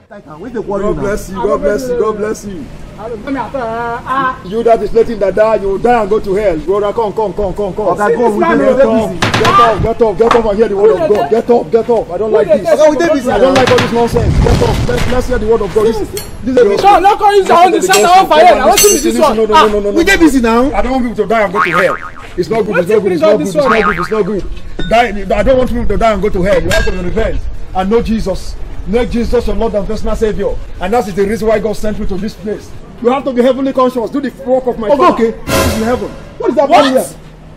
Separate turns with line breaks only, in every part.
God bless you. God bless you. God bless you. You that is letting that die, you will die and go to hell. Brother, come. Get up and hear the word of God. Get up. I don't like this. I don't like all this nonsense. Get up. Let's hear the word of God. This is
no, not calling you on the set on fire. I want to see this one.
No.
We get busy now.
I don't want people to die and go to hell. It's not good. It's not good. I don't want people to die and go to hell. You have to repent and know Jesus. Make Jesus your Lord and personal Savior. And that is the reason why God sent me to this place. You have to be heavenly conscious. Do the work of my Father. Okay. This is in heaven. What is happening here?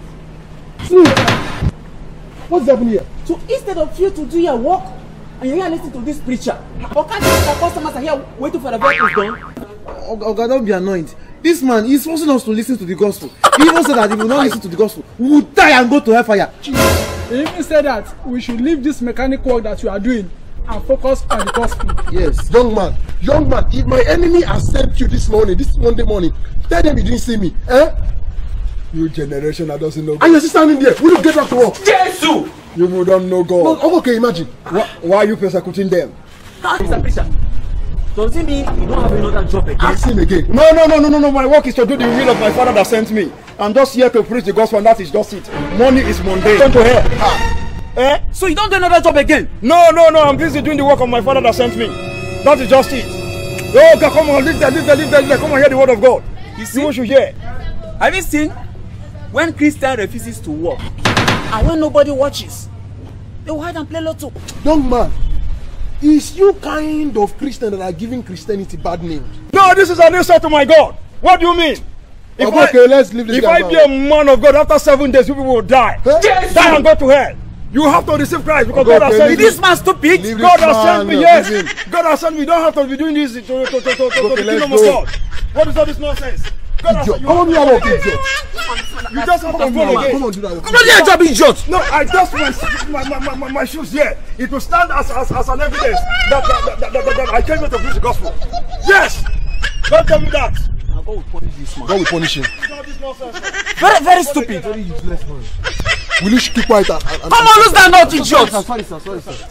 See, what's happening here?
So instead of you to do your work, and you're here listening to this preacher, or can't the customers are here waiting for the vehicles done?
Okay, don't be annoyed. This man is forcing us to listen to the gospel. He even said that if we don't listen to the gospel, we will die and go to hellfire.
He even said that we should leave this mechanic work that you are doing and focus on the gospel.
Yes.
Young man, if my enemy has sent you this Monday morning, tell them you didn't see me.
You generation that doesn't know God.
And you're still standing there. Will you get back to work?
Jesus!
You don't know God.
No, okay, imagine.
Why are you persecuting them?
Mr. Preacher, does it mean you don't have another job again?
Ask him again.
No. My work is to do the will of my Father that sent me. I'm just here to preach the gospel, and that is just it. Money is mundane. Turn to hell.
So you don't do another job again?
No. I'm busy doing the work of my Father that sent me. That is just it. Oh, God, come on, leave there. Come on, hear the word of God.
You see?
You should hear.
Have you seen when Christian refuses to work and when nobody watches, they will hide and play lotto?
Young man, is you kind of Christian that are giving Christianity bad names?
No, this is an insult to my God. What do you mean?
Okay, let's leave this
If
guy
I be a man of God, after 7 days, people will die.
Yes.
Die and go to hell. You have to receive Christ because God has sent me.
Is this man stupid?
God has sent me, yes. God has sent me. You don't have to be doing this to the kingdom of God. What is all this nonsense? God has sent you.
Come on, you have idiot.
You just have to follow again.
Come on, do that.
Come on, here, job idiot.
No, I just my shoes here. It will stand as an evidence that I came here to preach the gospel. Yes. Don't tell me that.
God will punish this man.
God will punish him.
Very, very stupid.
Very useless man. Will you keep quiet?
Come on, lose that not idiot.
Sorry, sir.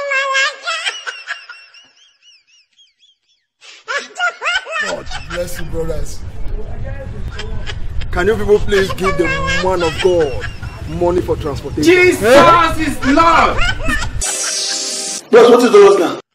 God bless you, brothers.
Can you people please give the man of God money for transportation?
Jesus is Lord.
Yes, what is the loss now?